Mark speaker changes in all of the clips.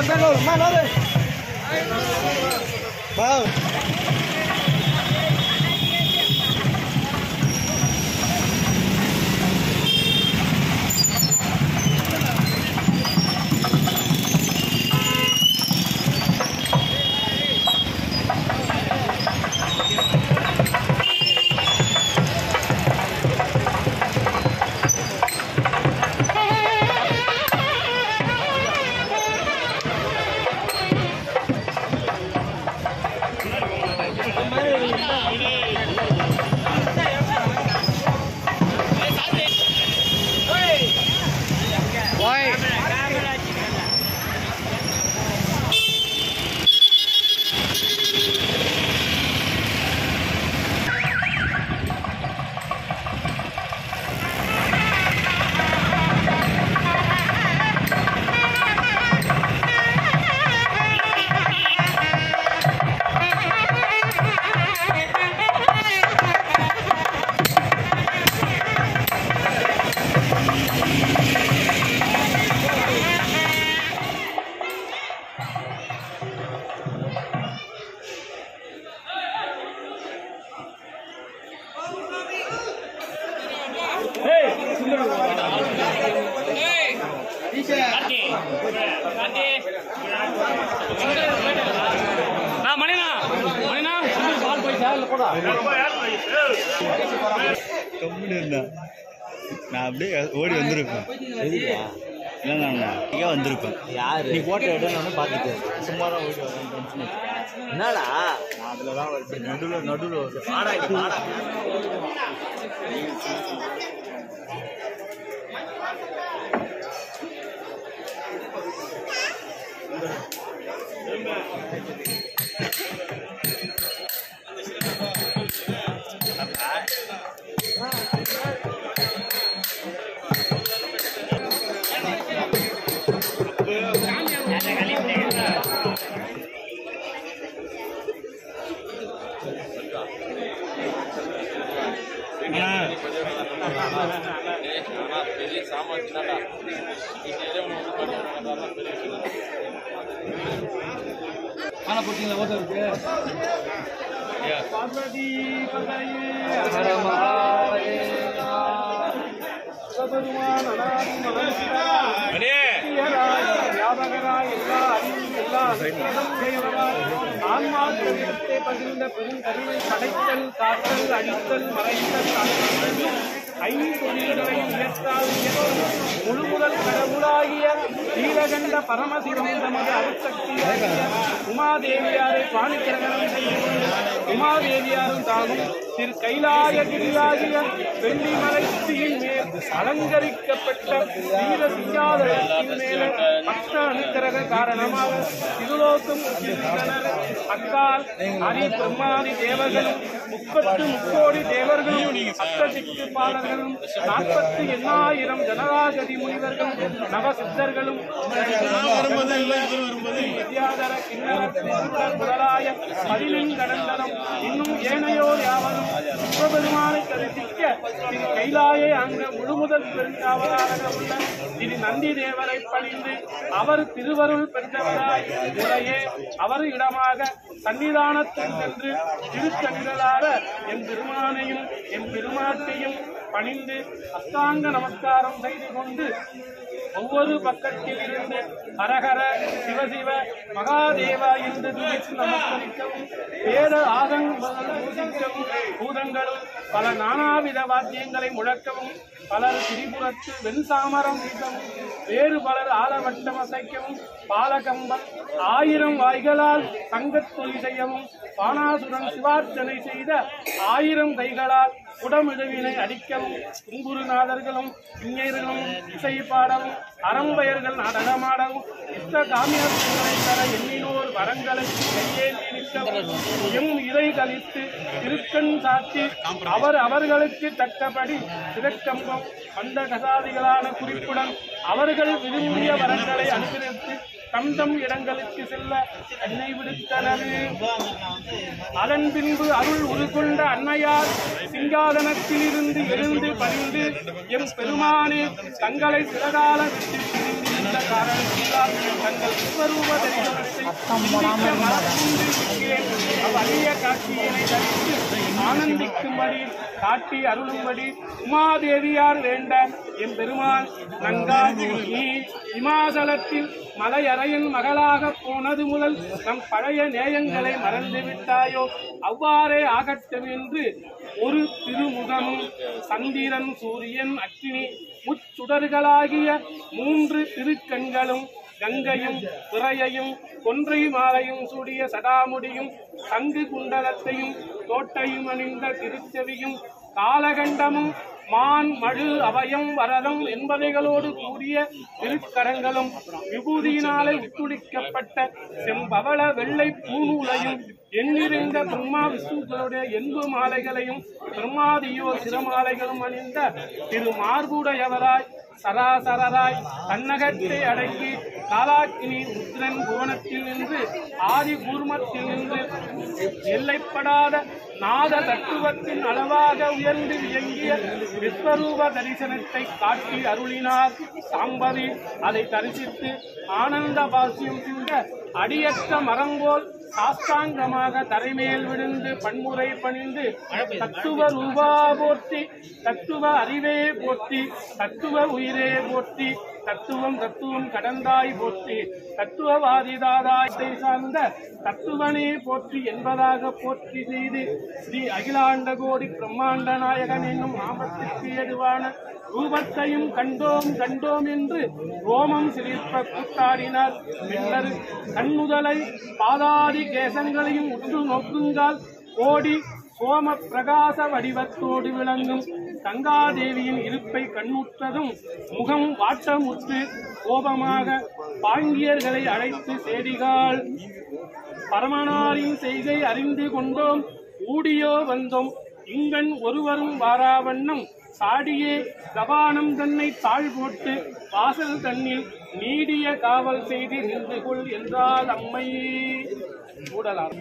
Speaker 1: நான் அப்படியே ஓடி வந்திருப்பேன். இல்லைண்ணா இங்கே வந்திருப்பேன். யார் நீ போட்டோ எடுன்னு பார்த்துட்டு சும்மா தான் ஓடி வரேன். என்னடா நான் அதில் தான் வருது. நடுவில் வருது. வாடா
Speaker 2: படைத்தல் காத்தல் அடித்தல் மறைத்தல் ஐந்தொழில்களை உயர்த்தால் முழுமுதல் கடவுளாகிய நீலகண்ட பரமசிவம் நமது அருட்சக்தி உமாதேவியாரை பாணிக்கிரகணம் செய்யும் உமாதேவியாரும் தாகும் திரு கைலாயகிரியாகிய வெள்ளிமலைச்சியின் மேல் அலங்கரிக்கப்பட்ட வீர சிங்காதனத்தின் மேல பக்த அனுக்கிரக காரணமாக திருலோகம் இருந்தனர். அக்கால் அரி பிரம்மாதி தேவர்களும் 30 தேவர்களும் அஷ்டதிக்கு பாலர்களும் 48,000 ஜனராஜதி முனிவர்களும் நவசித்தர்களும் வித்யாதர கிண்ணர முதலாய 15 கடந்தனம் இன்னும் ஏனையோர் யாவரும் சிவபெருமானை தரிசிக்க திரு கைலாயை அங்க முழுமுதல் பெருங்காவலாக உள்ள திரு நந்தி தேவரை பணிந்து அவர் திருவருள் பெற்றவராய் முறையே அவர் இடமாக சன்னிதானத்தில் சென்று திருக்கண்களார என் பெருமானையும் என் பெருமாட்டையும் பணிந்து அஷ்டாங்க நமஸ்காரம் செய்து கொண்டு ஒவ்வொரு பக்கத்தில் இருந்து ஹரஹர சிவசிவ மகாதேவா என்று துதித்து நமஸ்கரிக்கவும் வேத ஆதங்கங்கள் பூசிக்கவும் பூதங்களும் பல நானாவித வாத்தியங்களை முழக்கவும் பலர் திரிபுரத்து வெண்சாமரம் வீசவும் வேறு பலர் ஆலவட்டம் அசைக்கவும் பாலகம்பம் 1000 வாய்களால் தங்கத்தொலி செய்யவும் பானாசுரன் சிவார்ச்சனை செய்த 1000 கைகளால் குடமிடுவினை அடிக்கவும் குங்குருநாதர்களும் இஞர்களும் இசை பாடவும் அறம்பெயர்கள் நடனமாடவும் இஷ்ட காமியங்களை தர எண்ணினோர் வரங்களை கையேந்தி நிற்கவும் எம் இறை கழித்து திருக்கண் சாத்தி அவர்களுக்கு தக்கபடி திருக்கம்பம் அந்த கசாதிகளான குறிப்புடன் அவர்கள் விரும்பிய வரங்களை அனுசரித்து தம் இடங்களுக்கு செல்ல என்னை விடுத்தனர். அதன் பின்பு அருள் உருகொண்ட அன்னையார் சிங்காதனத்தில் இருந்து எழுந்து பணிந்து எம் பெருமானே தங்களை சிறகால விட்டு அந்த காரணத்தினால் தங்கள் விஸ்வரூப தரிசனத்தை அவ்வழிய காட்சியினை தரித்து ஆனந்திக்கும்படி காட்டி அருளும்படி உமாதேவியார் வேண்ட என் பெருமான் நங்கா நீ இமாசலத்தில் மலையறையின் மகளாக போனது முதல் நம் பழைய நேயங்களை மறந்து விட்டாயோ? அவ்வாறே ஆகட்டும் என்று ஒரு திருமுகமும் சந்திரன் சூரியன் அக்கினி முச்சுடர்களாகிய 3 திருக்கண்களும் கங்கையும் பிறையையும் கொன்றை மாலையும் சூடிய சடாமுடியும் சங்கு குண்டலத்தையும் தோட்டையும் அணிந்த திருச்செவியும் காலகண்டமும் மான் மழு அபயம் வரதம் என்பவைகளோடு கூடிய திருக்கரங்களும் விபூதியினாலே உத்துளிக்கப்பட்ட செம்பவள வெள்ளை பூநூலையும் எண்ணிறைந்த பிரம்மா விஷ்ணுக்களுடைய என்பு மாலைகளையும் பிரம்மாதியோ சிரமாலைகளும் அணிந்த திரு மார்புடையவராய் சராசரராய் தன்னகத்தை அடக்கி காலாக்கினி ருத்ரன் புவனத்தில் நின்று ஆதி கூர்மத்தில் நின்று எல்லைப்படாத நாத தத்துவத்தின் அளவாக உயர்ந்து இயங்கிய விஸ்வரூப தரிசனத்தை காட்டி அருளினார் சாம்பவி. அதை தரிசித்து ஆனந்த பாசியம் சிந்த அடியற்ற மரங்கோல் சாஸ்தாங்கமாக தரைமேல் விழுந்து பன்முறை பணிந்து தத்துவ ரூபா போற்றி, தத்துவ அறிவே போற்றி, தத்துவ உயிரே போற்றி, தத்துவம் தத்துவம் கடந்தாய் போற்றி, தத்துவவாதிதாதாயத்தை சார்ந்த தத்துவனே போற்றி என்பதாக போற்றி செய்து ஸ்ரீ அகிலாண்ட கோடி பிரம்மாண்ட நாயகன் என்னும் நாமத்திற்கு ஏதுவான ரூபத்தையும் கண்டோம் கண்டோம் என்று ரோமம் சிலிர்ப்ப கூத்தாடினார். பின்னர் கண்ணுதலை பாதாதி கேசங்களையும் உற்று நோக்குங்கால் கோடி சோம பிரகாச வடிவத்தோடு விளங்கும் கங்காதேவியின் இருப்பை கண்ணுற்றதும் முகம் வாட்டமுற்று கோபமாக பாங்கியர்களை அழைத்து சேடிகாள் பரமனாரின் செய்கை அறிந்து கொண்டோம், ஊடியோ வந்தோம், இங்கன் ஒருவரும் வாராவண்ணம் சாடியே கபானம் தன்னை தாழ் போட்டு வாசல் தன்னில் நீடிய காவல் செய்து நின்று கொள் என்றால் அம்மை. கூடலார்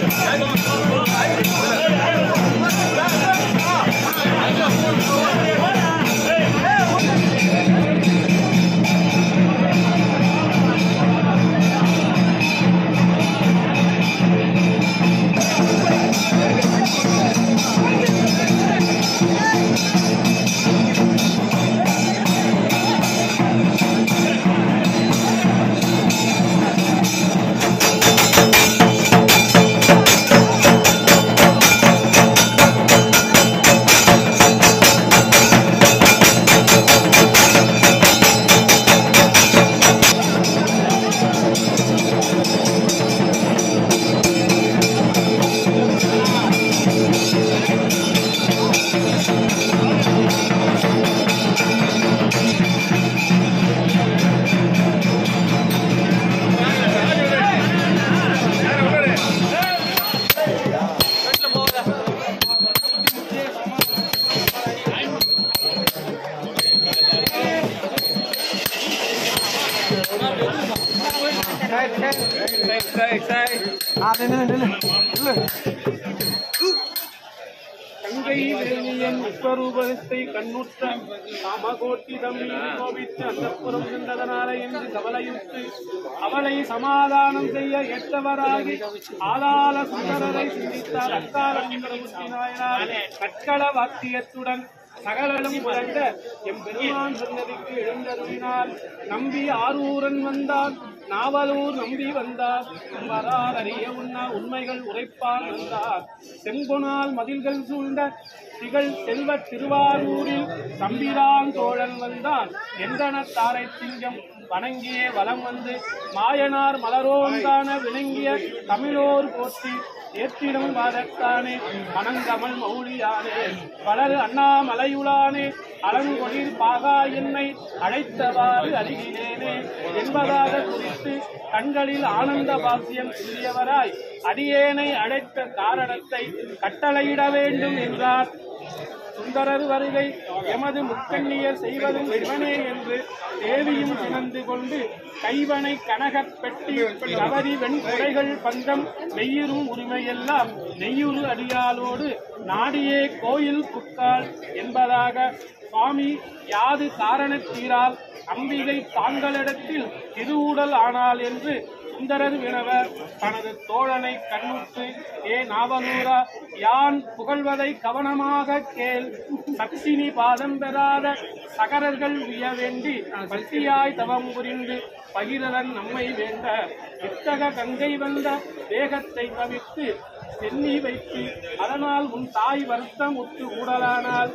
Speaker 2: கங்கை வேணியன் விஸ்வரூபத்தை கண்ணுற்ற காமகோட்டி தம்பி கோபித்து அந்தப்புறம் சென்றதனால என்று கவலையுற்று அவளை சமாதானம் செய்ய ஏற்றவராகி ஆதாள சுந்தரரை சிந்தித்தார். அக்கால சுந்தரமூர்த்தி நாயனார் கற்கள வாத்தியத்துடன் சகலலும் புரண்ட எம்பெருமான் சன்னதிக்கு எழுந்தருளினார். நம்பி ஆரூரன் வந்தார், நாவலூர் நம்பி வந்தார், வரார் அறிய உண்ணா உண்மைகள் உரைப்பார் வந்தார். செம்பொனால் மதில்கள் சூழ்ந்த திகழ் செல்வ திருவாரூரில் தம்பிரான் தோழன் வந்தான். எந்தனத்தாரை சிங்கம் வணங்கியே வலம் வந்து மாயனார் மலரோந்தான விளங்கிய தமிழோர் போற்றி ஏற்றிடம் வாதத்தானே மணங்கமல் மௌலியானே வளரு அண்ணாமலையுளானே அலங்கொழில் பாகா என்னை அழைத்தவாறு அருகிலேனே என்பதாக குறித்து கண்களில் ஆனந்த பாக்கியம் சொல்லியவராய் அடியேனை அழைத்த காரணத்தை கட்டளையிட வேண்டும் என்றார். சுந்தரர் வருகை எமது முக்கண்ணியர் செய்வதும் சிவனே என்று தேவியும் சினந்து கொண்டு கைவனை கனகப் பெட்டி கவரி வெண்குடைகள் பந்தம் மெய்யுறும் உரிமையெல்லாம் நெய்யுறு அடியாளோடு நாடியே கோயில் புக்காள் என்பதாக சுவாமி யாது காரணத்தீரால் அம்பிகை தாங்களிடத்தில் திருவுடல் ஆனாள் என்று சுந்தரர் வினவ தனது தோழனை கண்ணுற்று, ஏ நாவலூரா, யான் புகழ்வதை கவனமாக கேள். சக்தினி பாதம் பெறாத சகரர்கள் உய வேண்டி பக்தியாய் தவம் புரிந்து பகிரதன் நம்மை வேண்ட வித்தக கங்கை வந்த வேகத்தை தவிர்த்து சென்னி வைத்து அதனால் உன் தாய் வருத்தம் உற்று ஊடலானால்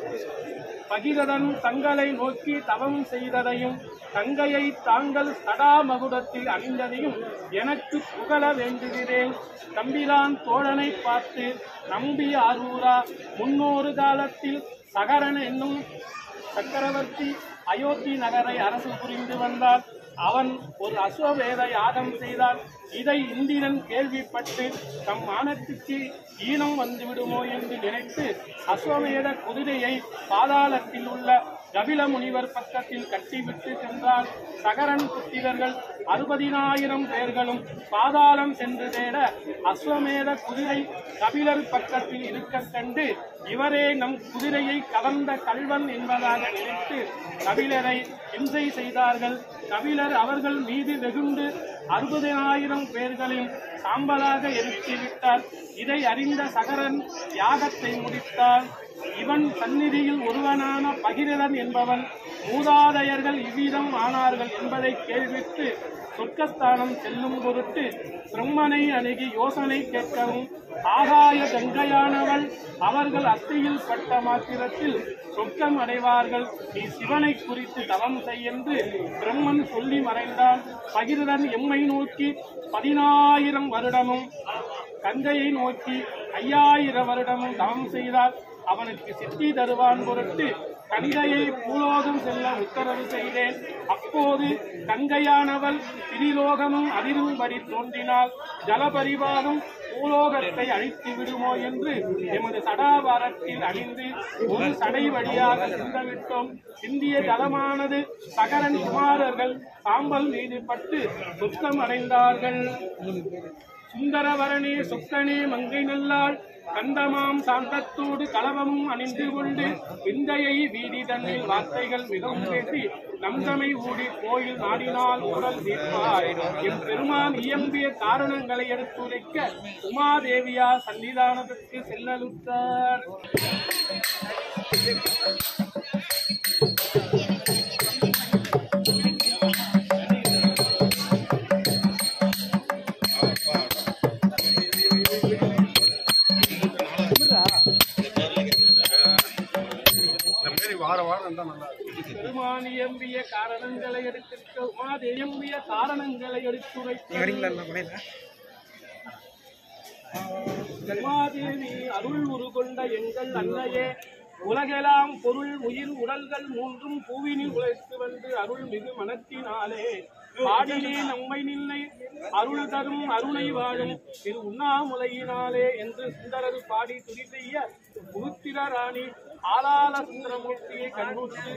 Speaker 2: பகிரதன் தங்களை நோக்கி தவம் செய்ததையும் கங்கையை தாங்கள் சடாமகுடத்தில் அணிந்ததையும் எனக்கு புகழ வேண்டுகிறேன். தம்பிரான் தோழனை பார்த்து, நம்பி ஆரூரா, முன்னொரு காலத்தில் சகரன் என்னும் சக்கரவர்த்தி அயோத்தி நகரை அரசு புரிந்து வந்தார். அவன் ஒரு அஸ்வவேத யாகம் செய்தான். இதை இந்திரன் கேள்விப்பட்டு தம் மானத்துக்கு ஈனம் வந்துவிடுமோ என்று நினைத்து அஸ்வமேத குதிரையை பாதாளத்தில் உள்ள கபில முனிவர் பக்கத்தில் கட்டிவிட்டு சென்றார். சகரன் புத்திரர்கள் 60,000 பேர்களும் பாதாளம் சென்று தேட அஸ்வமேத குதிரை கபிலர் பக்கத்தில் இருக்க கண்டு இவரே நம் குதிரையை கவர்ந்த கல்வன் என்பதாக நினைத்து கபிலரை இம்சை செய்தார்கள். கபிலர் அவர்கள் மீது வெகுண்டு 60,000 பேர்களையும் சாம்பலாக எரித்துவிட்டார். இதை அறிந்த சகரன் யாகத்தை முடித்தார். இவன் சந்நிதியில் ஒருவனான பகிரதன் என்பவன் மூதாதையர்கள் இவ்விதம் ஆனார்கள் என்பதை கேள்வித்து சொர்க்கஸ்தானம் செல்லும் பொருட்டு பிரம்மனை அணுகி யோசனை கேட்கவும் ஆகாய கங்கையானவள் அவர்கள் அத்தையில் பட்ட மாத்திரத்தில் சொர்க்கம் அடைவார்கள். நீ சிவனை குறித்து தவம் செய்யென்று பிரம்மன் சொல்லி மறைந்தான். பகிரதன் எம்மை நோக்கி 10,000 வருடமும் கங்கையை நோக்கி 5,000 வருடமும் தவம் செய்தார். அவனுக்கு சித்தி தருவான் பொருட்டு கங்கையை பூலோகம் செல்ல உத்தரவு செய்தேன். அப்போது கங்கையானவள் திரிலோகமும் அதிரும்படி தோன்றினால் ஜலபரிவாகம் பூலோகத்தை அழித்து விடுமோ என்று எமது சடாபாரத்தில் அணிந்து ஒரு சடை வழியாக சிந்தவிட்டோம். சிந்திய ஜலமானது சகரன் குமாரர்கள் சாம்பல் மீது பட்டு துக்கம் அடைந்தார்கள். சுந்தரவரணே சொக்கனே மங்கை நல்லாள் கந்தமாம் சாந்தத்தோடு கலவமும் அணிந்து கொண்டு விந்தையை வீதி தன்னில் வார்த்தைகள் மிகவும் பேசி நம்தமை ஊடி கோயில் நாடினால் உடல் தீர்ப்பாய் எம் பெருமான் இயம்பிய காரணங்களை எடுத்துரைக்க உமாதேவியா சன்னிதானத்திற்கு செல்லலுற்றார். பெருமானியம்பிய காரணங்களை எடுத்திருக்க உமாதேவிய காரணங்களை எடுத்துரைக்க உமாதேவி அருள் உருகொண்ட எங்கள் அன்னையே உலகெல்லாம் பொருள் உயிர் உடல்கள் மூன்றும் பூவினில் உழைத்து வந்து அருள் மிகு மனத்தினாலே பாடினே நம்மை நின்னை அருள் தரும் அருணை வாழும் திரு உண்ணாமுலையினாலே என்று சுந்தரர் பாடி துதி செய்ய உருத்திர ராணி ஆளாள சுந்தரமூர்த்தியை கண்ணுற்று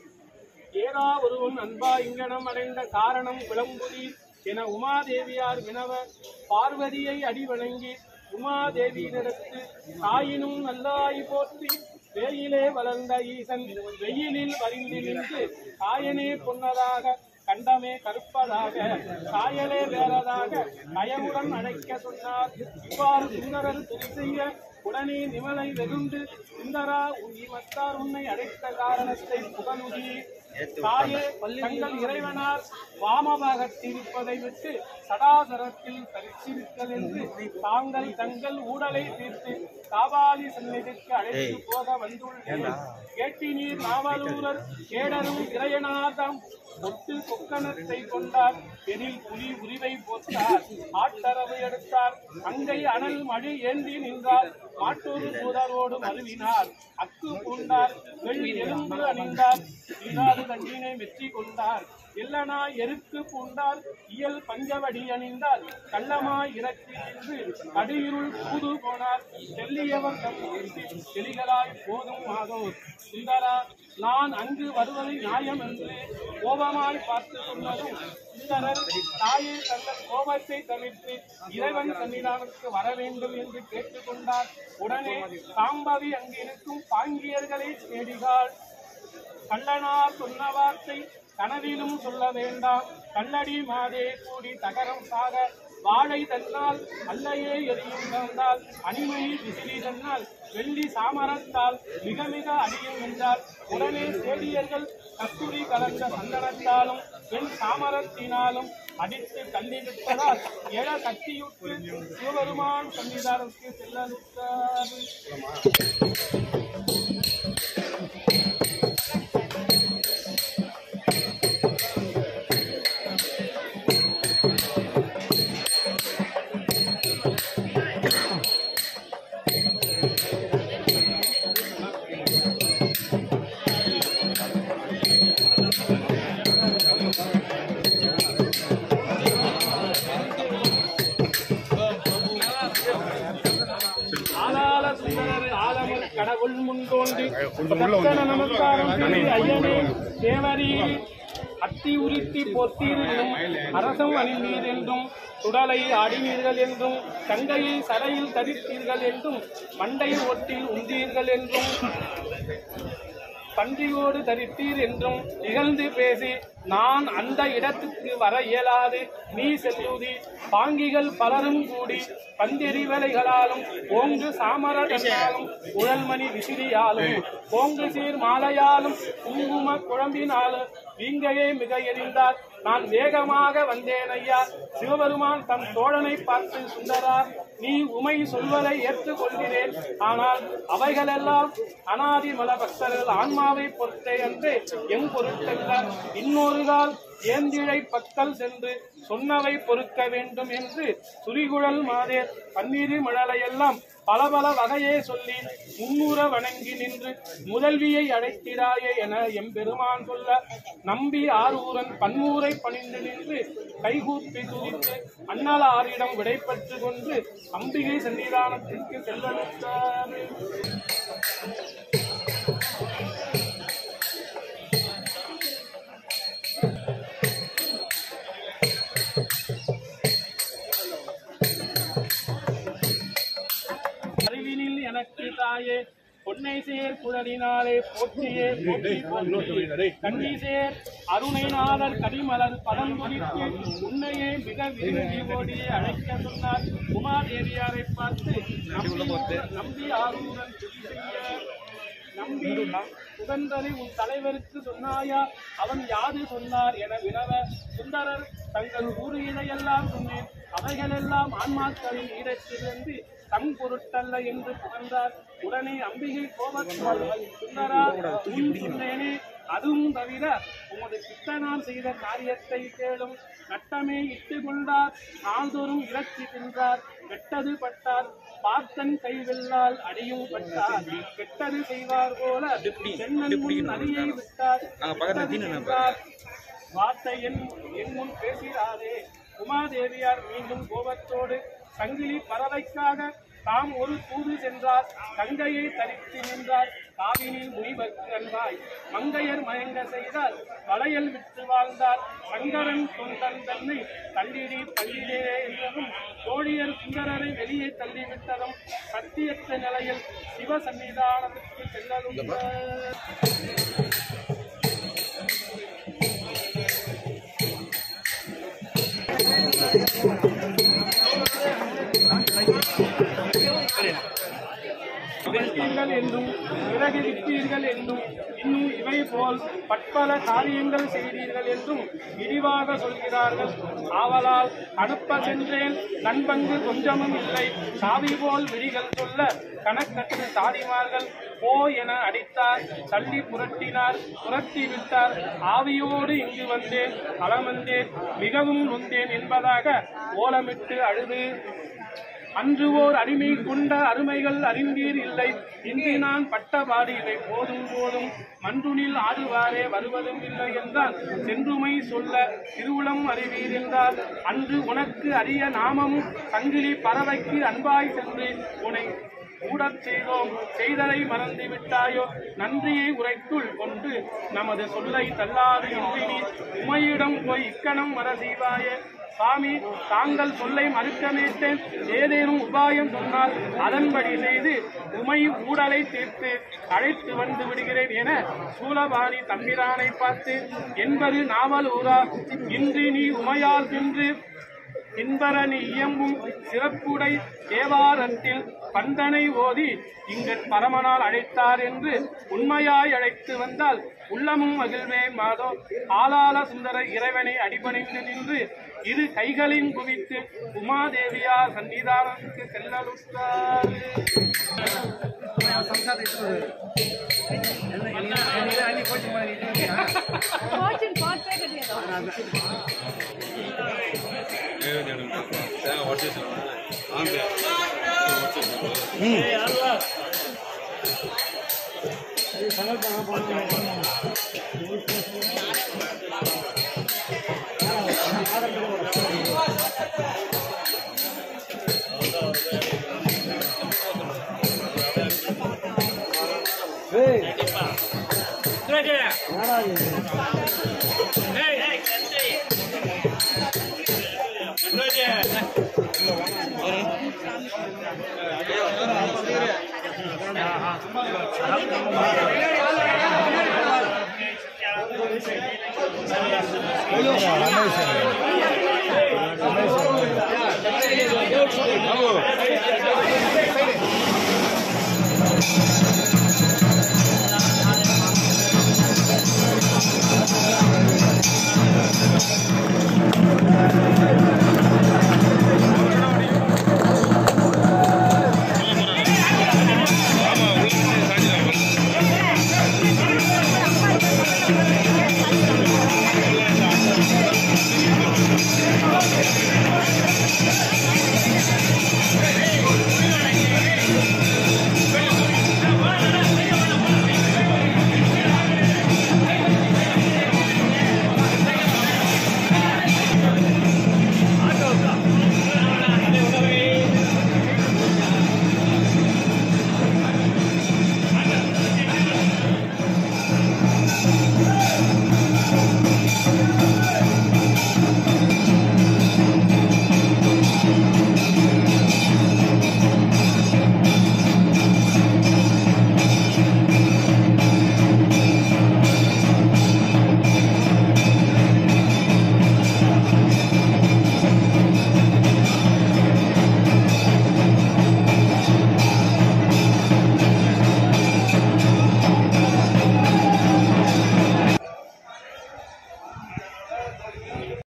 Speaker 2: ஏதா ஒருவன் அன்பா இங்கனம் அடைந்த காரணம் விளம்புதி என உமாதேவியார் வினவ பார்வதியை அடிவணங்கி உமாதேவியினிடத்து தாயினும் நல்லாய் போற்றி வேயிலே வளர்ந்த ஈசன் வெயிலில் வரிந்து நின்று காயனே பொன்னதாக கண்டமே கருப்பதாக சாயலே வேறதாக கயவுடன் அழைக்க சொன்னார். இவ்வாறு சுந்தரர் துதி செய்ய உடனே நிமலை வெகுண்டு சுந்தரா மத்தார் உன்னை அழைத்த காரணத்தை புகழுதி தாயே தங்கள் இறைவனார் வாமபாகத்தில் இருப்பதை விட்டு சடாசரத்தில் தரிசிருத்தல் என்று தாங்கள் தங்கள் ஊடலை தீர்த்து காபாலி சந்நிதிக்கு அழைத்து போக வந்துள்ளேன். கேட்டினீர் நாவலூரர் கேடரும் இறையனாதாம் ஒட்டு கொக்கணத்தை கொண்டார் எனில் புலி உரிவை போட்டார் ஆட்டரவு எடுத்தார் அங்கை அனல் மழை ஏந்தி நின்றார் மாட்டூர் தூதரோடு மருவினார் அக்கு பூண்டார் வெள்ளி எலும்பு அணிந்தார் இல்லாது கண்டினை வெற்றி கொண்டார் எல்லனா எருக்கு பூண்டார் இயல் பஞ்சவடி அணிந்தார் கள்ளமாய் இறக்கி நின்று கடியிருள் பூது போனார் செல்லியவர் தம் செலிகளாய் போதும் ஆகும். சுந்தரா நான் அங்கு வருவதை நியாயம் என்று கோபமாய் பார்த்து சொன்னதும் சுந்தரர் தாயை தங்கள் கோபத்தை தவிர்த்து இறைவன் சன்னிதானத்துக்கு வர வேண்டும் என்று கேட்டுக்கொண்டார். உடனே சாம்பவி அங்கிருக்கும் பாங்கியர்களை தேடினாள். கள்ளனார் சொன்ன வார்த்தை கனவிலும் சொல்ல வேண்டாம். கல்லடி மாதே கூடி தகரம் சாக வாழை தன்னால் அல்லையே எரியும் தந்தால் அணிமை விசிறி தன்னால் வெள்ளி சாமரத்தால் மிக மிக அடியும் என்றார். உடனே சேடியர்கள் கஸ்தூரி கலந்த சந்தனத்தாலும் வெண் சாமரத்தினாலும் அடித்து தள்ளிவிட்டதால் எழ கட்டியுற்று சிவபெருமான் சன்னிதானத்துக்கு செல்லலுற்றார். கடவுள் முன் தோன்றி நமஸ்காரம் ஐயனே தேவரீர் அத்தி உரித்தி பொத்தீர்களும் அரசம் அணிந்தீர் என்றும் சுடலை ஆடினீர்கள் என்றும் தங்கையை சரையில் தரித்தீர்கள் என்றும் மண்டை ஒட்டில் உண்டீர்கள் என்றும் பன்றியோடு தரித்தீர் என்றும் நிகழ்ந்து பேசி நான் அந்த இடத்துக்கு வர இயலாது நீ செல்லுதி பாங்கிகள் பலரும் கூடி பந்தெறி வேலைகளாலும் ஓங்கு சாமரத்தாலும் உழல்மணி விசிறியாலும் ஓங்கு சீர் மாலையாலும் குங்கும குழம்பினாலும் வீங்கையே மிக எரிந்தார். நான் வேகமாக வந்தேன் ஐயா. சிவபெருமான் தம் தோழனை பார்த்து சுந்தரா நீ உமை சொல்வதை ஏற்றுக்கொள்கிறேன். ஆனால் அவைகளெல்லாம் அனாதி மல பக்தர்கள் ஆன்மாவை பொறுத்தே என்று எங் பொருட்டல்ல இன்னொரு கால் ஏந்திழை பக்கல் சென்று சொன்னவை பொறுக்க வேண்டும் என்று சுரிகுழல் மாதேர் பன்னீர் மழலையெல்லாம் பல பல வகையே சொல்லி முன்னூற வணங்கி நின்று முதல்வியை அழைத்திடாயே என எம்பெருமான் சொல்ல நம்பி ஆரூரன் பன்மூரை பணிந்து நின்று கைகூப்பி துதித்து அண்ணலாரிடம் விடைபெற்று கொண்டு அம்பிகை சன்னிதானத்திற்கு செல்லலுற்றார். இல்லாயே பொன்னை சேர் குழலினாலே போற்றியே போற்றி போற்றி கண்ணீசேர் அருணைநாதர் கடிமலர் பதம் குறித்து உன்னையே மிக விரும்பி ஓடியே அழைக்க சொன்னார். உமாதேவியாரை பார்த்து நம்பி ஆரூரன் நம்பி சுதந்தரை உன் தலைவருக்கு சொன்னாயா? அவன் யாது சொன்னார் என வினவ சுந்தரர் தங்கள் கூறியதையெல்லாம் சொன்னேன். அவைகளெல்லாம் ஆன்மாக்களின் ஈரத்திலிருந்து தம் பொருட்டல்ல என்று புகழ்ந்தார். உடனே அம்பிகை கோபத்தால் சுந்தரா உன் சொன்னேனே, அதுவும் தவிர உமது பித்தனார் செய்த காரியத்தை கேளும். நட்டமே இட்டு கொண்டார், நாள்தோறும் இறச்சி தின்றார். கெட்டது பட்டார், பார்த்தன் கைவெல்லால் அடியும் பட்டார். கெட்டது செய்வார் போல சென்னன் முன் அடியை விட்டார். வார்த்தை என் முன் பேசிடாதே. உமாதேவியார் மீண்டும் கோபத்தோடு சங்கிலி பறவைக்காக தாம் ஒரு தூது சென்றார். கங்கையை தரித்து நின்றார். காவினில் முனிவர்க்கு அன்பாய் மங்கையர் மயங்க செய்தார். வளையல் விட்டு வாழ்ந்தார். சங்கரன் தொண்டன் தன்னை தள்ளிடி தள்ளிடே என்றதும் தோழியர் சுந்தரரை வெளியே தள்ளிவிட்டதும் சத்தியற்ற நிலையில் சிவ சன்னிதானத்துக்கு செல்லலும் என்றும் விறகு விட்டீர்கள் என்றும் இன்னும் இவை போல் பற்பல காரியங்கள் செய்தீர்கள் என்றும் விரிவாக சொல்கிறார்கள். ஆவலால் அனுப்ப சென்றேன், நண்பங்கு கொஞ்சமும் இல்லை. சாவி போல் விழிகள் சொல்ல கணக்கற்று தாதிமார்கள் போ என அடித்தார். தள்ளி புரட்டினார், புரட்டி விட்டார். ஆவியோடு இங்கு வந்தேன், களமந்தேன், மிகவும் நொந்தேன் என்பதாக ஓலமிட்டு அழுது அன்று ஓர் அடிமை கொண்ட அருமைகள் அறிந்தீர் இல்லை. இன்று நான் பட்டபாடு இவை போதும் போதும் மன்றுனில் ஆடுவாரே வருவதும் இல்லை என்றால் சென்றுமை சொல்ல திருவுளம் அறிவீர் என்றார். அன்று உனக்கு அரிய நாமமும் சங்கிலி பறவைக்கு அன்பாய் சென்று உனை கூடச் செய்தோம். செய்தலை மறந்து விட்டாயோ? நன்றியை உரைக்குள் கொண்டு நமது சொல்லை தள்ளாது இன்றி நீ உமையிடம் போய் இக்கணம் வர செய்வாயே. சுவாமி, தாங்கள் சொல்லை மறுக்க நேட்டேன். ஏதேனும் உபாயம் சொன்னால் அதன்படி செய்து உமை ஊடலை தீர்த்து அழைத்து வந்து விடுகிறேன் என சூலபாணி தம்பிரானை பார்த்து என்பது நாவலூரா? இன்று நீ உமையால் சென்று இன்பரணி இயம்பும் சிறப்புடை தேவாரத்தில் பந்தனை ஓதி இங்கு பரமனால் அழைத்தார் என்று உண்மையாய் அழைத்து வந்தால் உள்ளமும் மகிழ்வே மாதோ. ஆளாள சுந்தர இறைவனை அடிபணிந்து நின்று இரு கைகளின் குவித்து உமாதேவியார் சன்னிதானத்துக்கு செல்லலுற்றார்.